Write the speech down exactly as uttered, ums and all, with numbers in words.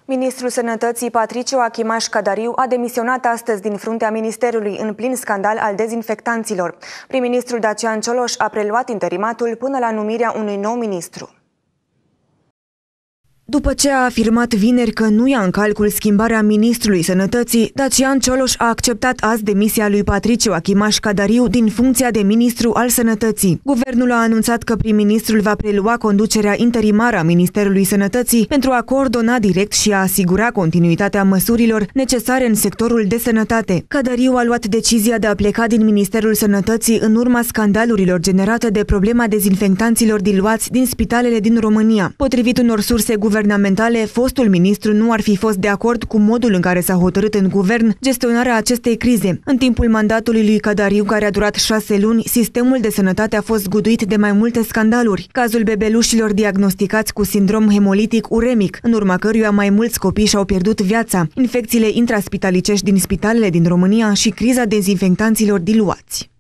Ministrul Sănătății, Patriciu Achimaș-Cadariu, a demisionat astăzi din fruntea Ministerului în plin scandal al dezinfectanților. Prim-ministrul Dacian Cioloș a preluat interimatul până la numirea unui nou ministru. După ce a afirmat vineri că nu ia în calcul schimbarea ministrului Sănătății, Dacian Cioloș a acceptat azi demisia lui Patriciu Achimaș-Cadariu din funcția de ministru al Sănătății. Guvernul a anunțat că prim-ministrul va prelua conducerea interimară a Ministerului Sănătății pentru a coordona direct și a asigura continuitatea măsurilor necesare în sectorul de sănătate. Cadariu a luat decizia de a pleca din Ministerul Sănătății în urma scandalurilor generate de problema dezinfectanților diluați din spitalele din România. Potrivit unor surse guvernamentale, fostul ministru nu ar fi fost de acord cu modul în care s-a hotărât în guvern gestionarea acestei crize. În timpul mandatului lui Cadariu, care a durat șase luni, sistemul de sănătate a fost zguduit de mai multe scandaluri. Cazul bebelușilor diagnosticați cu sindrom hemolitic uremic, în urma căruia mai mulți copii și-au pierdut viața, infecțiile intraspitalicești din spitalele din România și criza dezinfectanților diluați.